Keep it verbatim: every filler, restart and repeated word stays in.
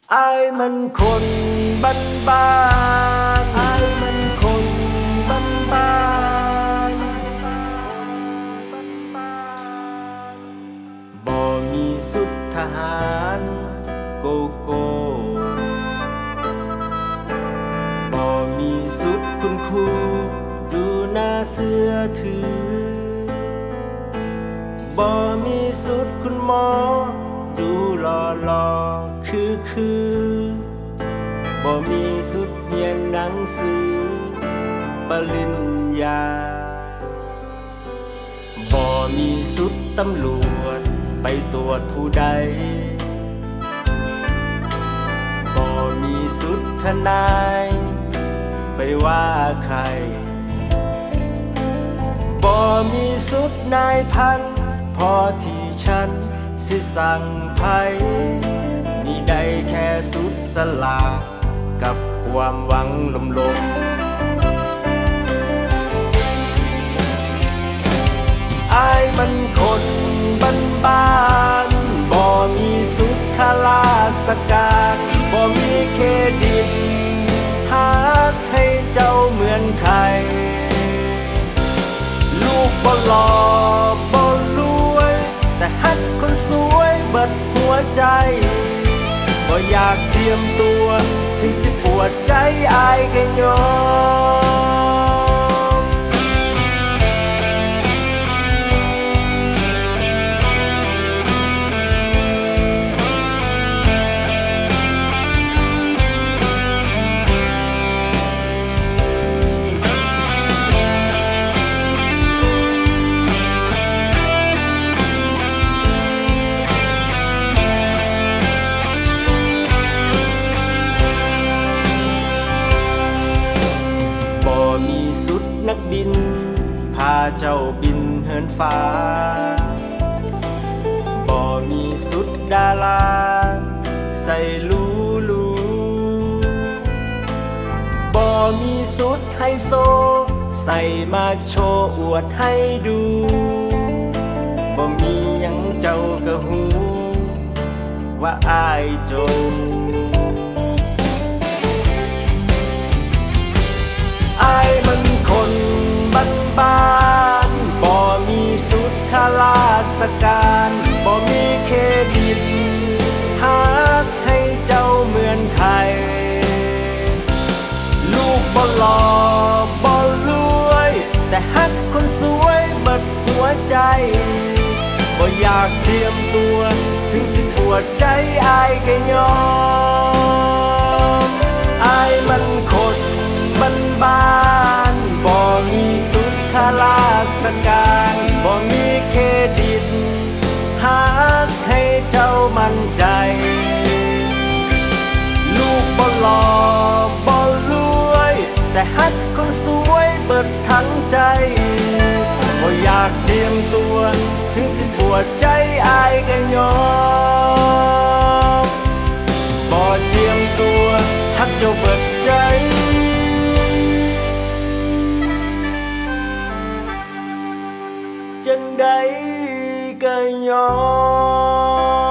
อายมันคนบ้านบ้านอายมันคนบ้านบ้านบ่มีสุดทหารโกโก้บ่มีสุดคุณครูดูน่าเชื่อถือบ่มีสุดคุณหมอดูหล่อหล่อคือคือบ่มีสุดเรียนหนังสือปริญญาบ่มีสุดตำรวจไปตรวจผู้ใดบ่มีสุดทนายไปว่าใครบ่มีสุดนายพันพอที่ฉันสิสั่งไผมีได้แค่สุดสลากับความหวังลมลมอายมันคนบ้านบ้านบ่มีสุดข้าราชการบ่มีเครดิตหากให้เจ้าเหมือนใครลูกบ่หล่อบ่รวยแต่ฮักคนสวยเบิดหัวใจบ่อยากเจียมตัวถึงสิปวดใจอายก็ยอมนักบินพาเจ้าบินเหินฟ้าบ่มีสุดดาราใส่ลูลูบ่มีสุดไฮโซใส่มาโชว์อวดให้ดูบ่มีหยังเจ้าก็หูว่าอายจนอายมันคนบ้านบ้านบ่มีสุดข้าราชการบ่มีเครดิตหากให้เจ้าเหมือนใครลูกบ่หล่อบ่รวยแต่ฮักคนสวยเบิดหัวใจบ่อยากเจียมตัวถึงสิปวดใจอายก็ยอมอายมันคนบ้านบ้านบ่มีสุดข้าราชการบ่มีเครดิตหากให้เจ้ามั่นใจลูกบ่หล่อบ่รวยแต่ฮักคนสวยเบิดทั้งใจบ่อยากเจียมตัวถึงสิปวดใจอายก็ยอมบ่เจียมตัวฮักเจ้าเบิดใจจังใดก็ยอม